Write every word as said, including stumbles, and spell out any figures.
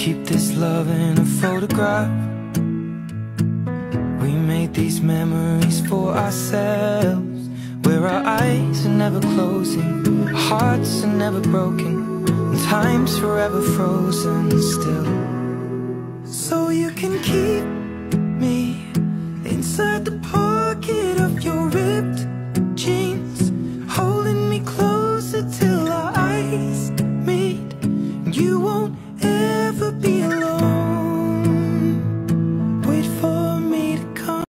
keep this love in a photograph. We made these memories for ourselves, where our eyes are never closing, our hearts are never broken, and time's forever frozen still.